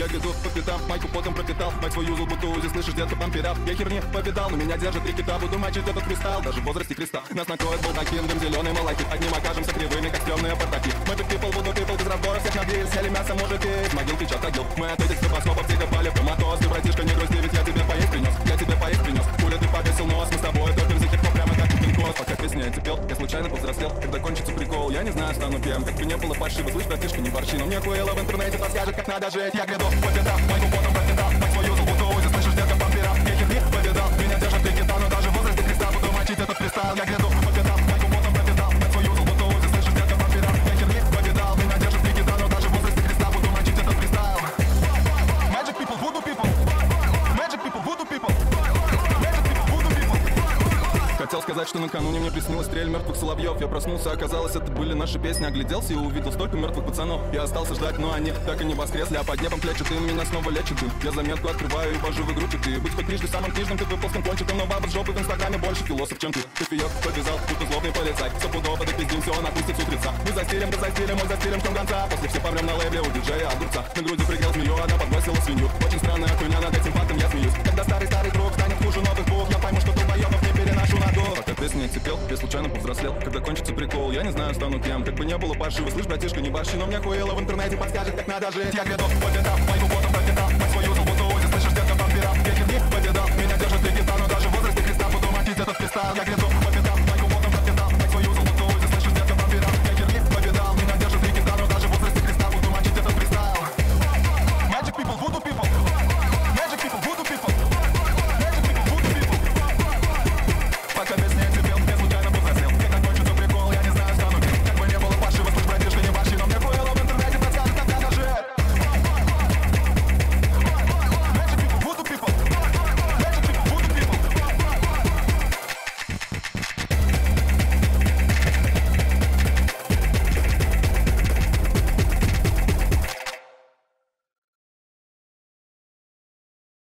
гряду по пятам, майку потом пропитал, мать свою юзал, будто узи, слышишь, детка памперап. Я херни повидал, но меня держит три кита, буду мочить этот кристалл, даже в возрасте креста. Нас накроет балдакин, дым зеленый малахит, одним окажемся кривыми, как темные бардаки. Мы тут people, буду people, без разбора всех на гриль, съели мясо, мужики, с могил кричат огил. Мы от этих стробоскопов тихо пали в коматоз. Ты, братишка, не грусти, ведь я тебе поесть принес, я тебе поесть принес. Пуля, ты повесил нос, мы с тобой топим за тех, прямо как пинкос. Пока песня я цепел, я случайно повзрослел. Когда кончится прикол, я не знаю, стану кем. Как бы не было фальшиво, слышь, братишка, не борщи. Но мне хуэло в интернете подскажет, как надо жить. Я гряду по пятам, майку потом пропитал, мать свою юзал, будто узи, слышишь, детка памперап. Я херни повидал, меня держит три кита, но даже в возрасте креста буду мочить этот фристайл. Я гряду по пятам, майку потом пропитал, мать свою юзал, будто узи, слышишь, детка памперап. Я херни повидал, меня держит три кита, но даже в возрасте креста буду мочить этот фристайл. Magic people, voodoo people. Magic people, voodoo people. Magic people, voodoo people. Хотел сказать, что накануне мне приснилась стрель мертвых соловьев. Я проснулся, оказалось, это были наши песни. Огляделся и увидел столько мертвых пацанов. Я остался ждать, но они так и не воскресли. А под небом плечет дым, меня снова лечит дым. Я заметку открываю и вожу в игру читы. Быть хоть трижды самым книжным, ты выползком кончиком. Но баба с жопы в инстаграме больше философ, чем ты. Кофеек повязал, будто злобный полицай. Стопудово допиздимся, он отпустит с утреца. Мы застелим, да застелим, мы застелим в конца. После все помрем на лейбле у диджея огурца. На груди прыгал змею, она подбросила свинью. Очень странная хуйня, над этим фактом я смеюсь. Когда старый друг станет хуже новых букв, я пойму, что долбоёбов не переношу на дух. Пока песня цепел, я случайно повзрослел. Когда кончится прикол, я не знаю, стану кем. Как бы не было паршиво, слышь, братишка, не борщи. Но мне хуэло в интернете подскажет, как надо жить. Я гряду по пятам, майку потом пропитал, мать свою юзал, будто узи, слышишь, детка памперап. Я херни повидал, меня держит три кита, но даже в возрасте креста буду мочить этот фристайл. Я гряду